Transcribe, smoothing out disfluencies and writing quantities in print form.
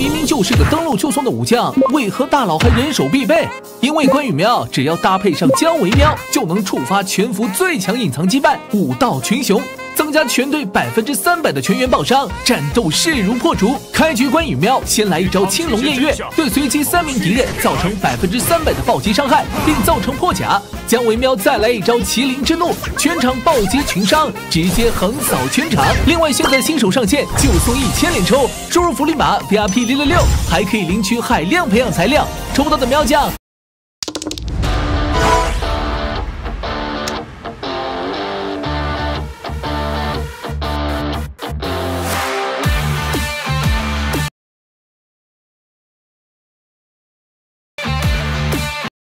明明就是个登陆就送的武将，为何大佬还人手必备？因为关羽喵只要搭配上姜维喵，就能触发全服最强隐藏击败武道群雄，增加全队300%的全员爆伤，战斗势如破竹。开局关羽喵先来一招青龙偃月，对随机3名敌人造成300%的暴击伤害，并造成破甲。姜维喵再来一招麒麟之怒，全场暴击群伤，直接横扫全场。另外，现在新手上线就送1000连抽，输入福利码 VIP666，还可以领取海量培养材料，抽到的喵将